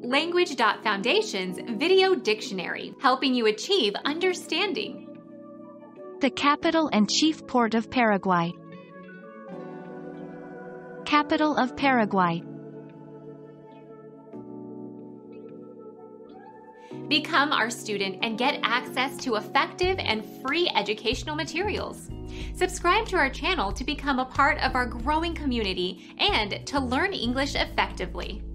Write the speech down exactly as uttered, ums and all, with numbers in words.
Language Foundation's Video Dictionary, helping you achieve understanding. The capital and chief port of Paraguay. Capital of Paraguay. Become our student and get access to effective and free educational materials. Subscribe to our channel to become a part of our growing community and to learn English effectively.